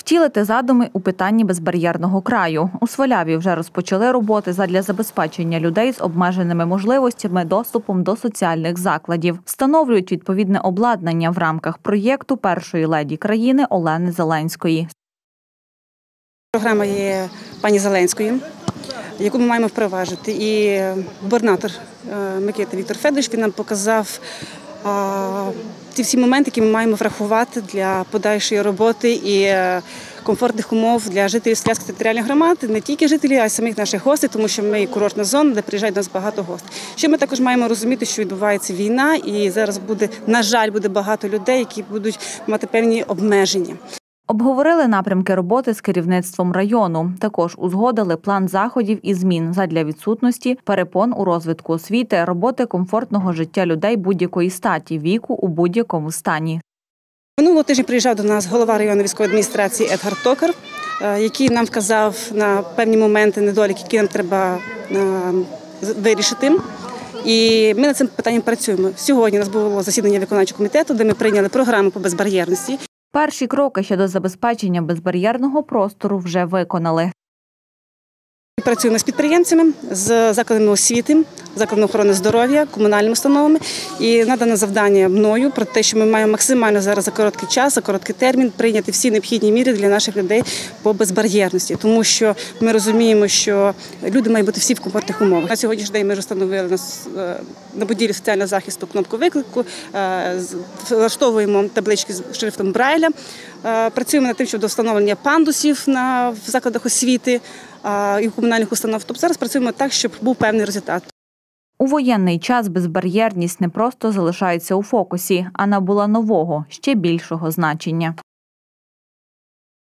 Втілити задуми у питанні безбар'єрного краю. У Сваляві вже розпочали роботи задля забезпечення людей з обмеженими можливостями доступом до соціальних закладів. Встановлюють відповідне обладнання в рамках проєкту першої леді країни Олени Зеленської. Програма є пані Зеленської, яку ми маємо впроваджувати. І губернатор Микита Віктор Федорович нам показав ті всі моменти, які ми маємо врахувати для подальшої роботи і комфортних умов для жителів Свалявської територіальної громади, не тільки жителів, а й самих наших гостей, тому що ми курортна зона, де приїжджають до нас багато гостей. Ще ми також маємо розуміти, що відбувається війна, і зараз буде, на жаль, буде багато людей, які будуть мати певні обмеження. Обговорили напрямки роботи з керівництвом району. Також узгодили план заходів і змін задля відсутності перепон у розвитку освіти, роботи комфортного життя людей будь-якої статі, віку у будь-якому стані. Минулого тижня приїжджав до нас голова районної військової адміністрації Едгар Токар, який нам вказав на певні моменти, недоліки, які нам треба вирішити. І ми над цим питанням працюємо. Сьогодні у нас було засідання виконавчого комітету, де ми прийняли програму по безбар'єрності. Перші кроки щодо забезпечення безбар'єрного простору вже виконали. Працюємо з підприємцями, з закладами освіти, закладами охорони здоров'я, комунальними установами. І надане завдання мною про те, що ми маємо максимально зараз за короткий час, за короткий термін прийняти всі необхідні міри для наших людей по безбар'єрності. Тому що ми розуміємо, що люди мають бути всі в комфортних умовах. На сьогоднішній день ми вже встановили на будівлі соціального захисту кнопку виклику, влаштовуємо таблички з шрифтом Брайля, працюємо над тим, щодо встановлення пандусів в закладах освіти і в комунальних установах. Тобто зараз працюємо так, щоб був певний результат. У воєнний час безбар'єрність не просто залишається у фокусі, а набула нового, ще більшого значення.